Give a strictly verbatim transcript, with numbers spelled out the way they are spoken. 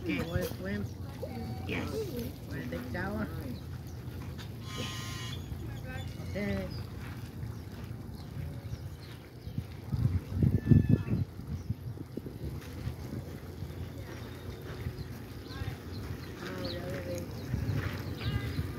Okay, want to swim? Yes. Want to take a shower? Okay.